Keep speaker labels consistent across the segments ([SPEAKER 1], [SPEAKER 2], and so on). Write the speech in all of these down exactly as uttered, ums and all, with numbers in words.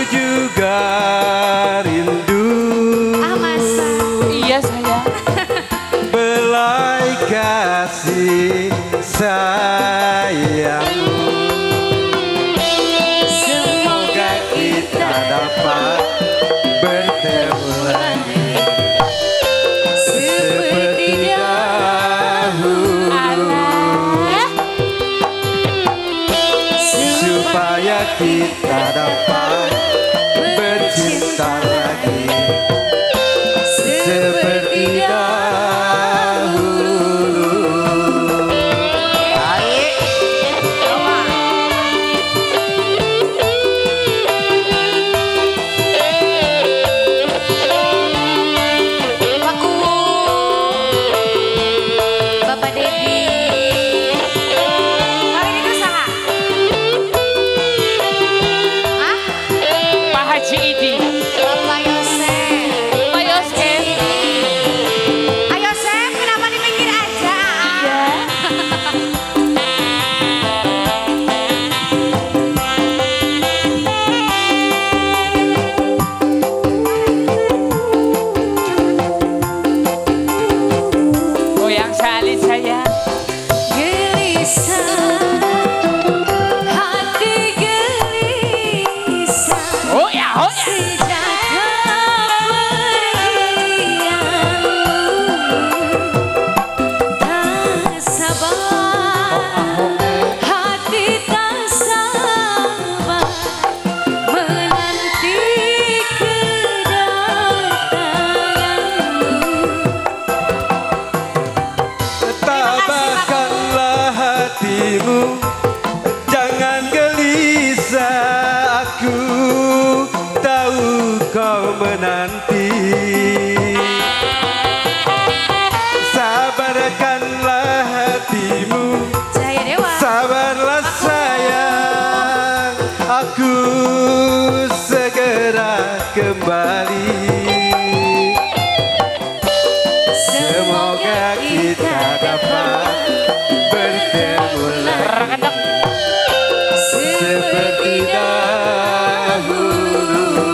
[SPEAKER 1] juga rindu.
[SPEAKER 2] Ah masa? Iya sayang.
[SPEAKER 1] Belai kasih sayangmu. Semoga kita dapat bertemu lagi seperti dahulu, supaya kita dapat bercinta lagi seperti dahulu. Aik, coba.
[SPEAKER 2] Pak Kuwu, Bapak Dedi. Kali ini usaha. Hah?
[SPEAKER 3] Pak Haji Idi.
[SPEAKER 2] Bapak Yosef.
[SPEAKER 3] Pak Yosef.
[SPEAKER 2] Ayo Yosef, kenapa di pinggir aja? Iya.
[SPEAKER 3] Goyang salin saya.
[SPEAKER 2] Gelisah, hati gelisah.
[SPEAKER 3] Oh ya, oh ya.
[SPEAKER 2] Sejak kepergianmu, tak sabar, hati tak sabar menanti kedatanganmu.
[SPEAKER 1] Tabahkanlah hatimu, jangan gelisah, aku tahu kau menanti. Sabarkanlah hatimu,
[SPEAKER 2] Cahaya Dewa.
[SPEAKER 1] sabarlah sayang, aku segera kembali. Semoga kita dapat bertemu lagi seperti dahulu,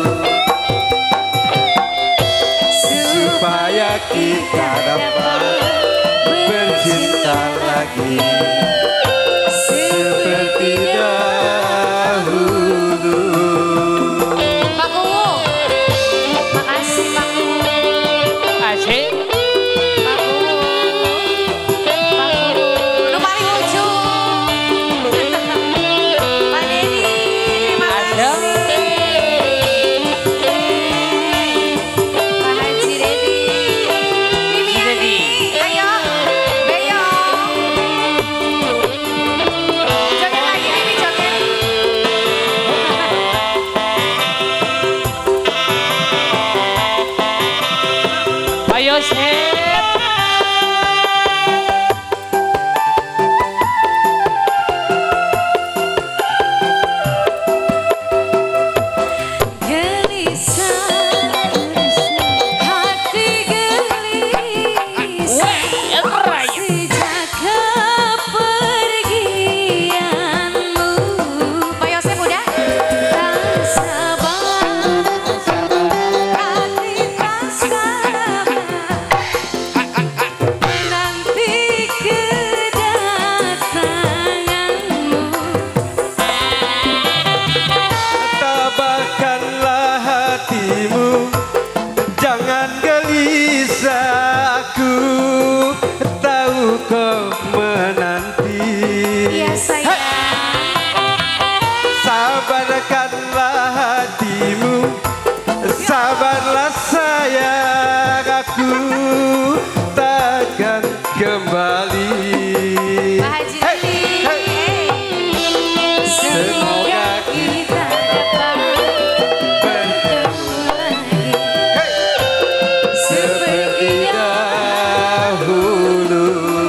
[SPEAKER 1] supaya kita dapat bercinta lagi seperti dahulu.
[SPEAKER 2] Pak Kuwu. Makasih Pak Kuwu.
[SPEAKER 3] Asik.
[SPEAKER 2] Pak Kuwu. Pak Kuwu. Nu paling ujung. Pak Dedi, terima
[SPEAKER 3] Ada.
[SPEAKER 2] kasih. Pak Haji Dedi. Mimi
[SPEAKER 3] Dedi.
[SPEAKER 2] ayo. Beyong. Joget lagi Mimi, joget.
[SPEAKER 3] Pak Yosef.
[SPEAKER 2] Gelisah, hati gelisah. Sejak kepergianmu. Pak Yosef udah? Tak sabar, hati tak sabar menanti kedatanganmu.
[SPEAKER 1] Tabahkanlah hatimu, jangan gelisah, aku tahu kau menanti.
[SPEAKER 2] Iya sayang.
[SPEAKER 1] Sabarkanlah hatimu, sabarlah sayang, aku takkan kembali.
[SPEAKER 2] Pak Haji
[SPEAKER 1] Hey,
[SPEAKER 2] Dedi.
[SPEAKER 1] hey.
[SPEAKER 2] Semoga kita dapat bertemu lagi
[SPEAKER 1] Hey.
[SPEAKER 2] seperti
[SPEAKER 1] Dahulu,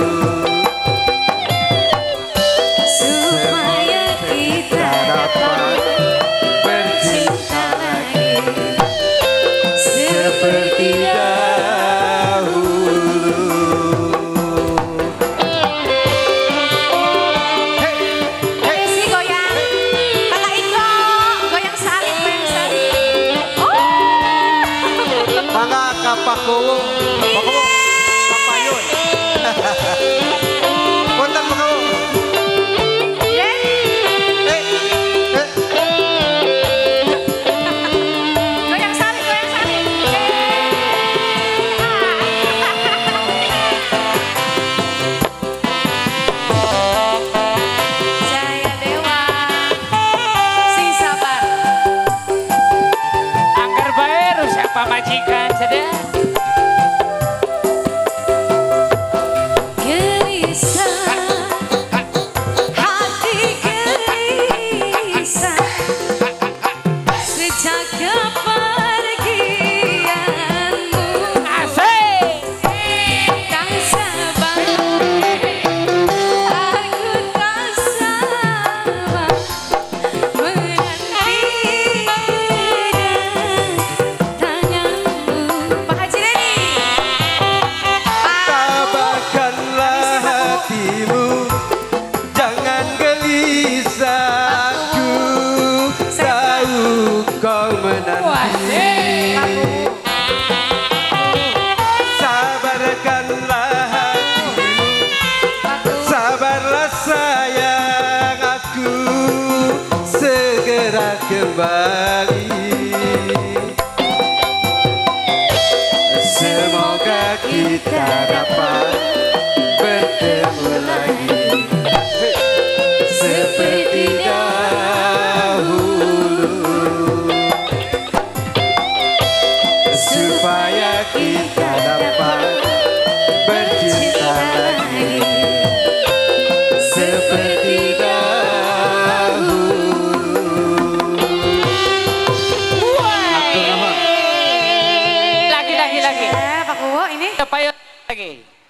[SPEAKER 2] supaya kita dapat
[SPEAKER 1] bercinta
[SPEAKER 2] lagi
[SPEAKER 1] seperti dahulu. Hey, hey.
[SPEAKER 2] Desi goyang.
[SPEAKER 3] majikan sedang.
[SPEAKER 1] Kembali, semoga kita dapat bertemu lagi seperti dahulu, supaya kita dapat bercinta lagi seperti
[SPEAKER 3] Payo lagi.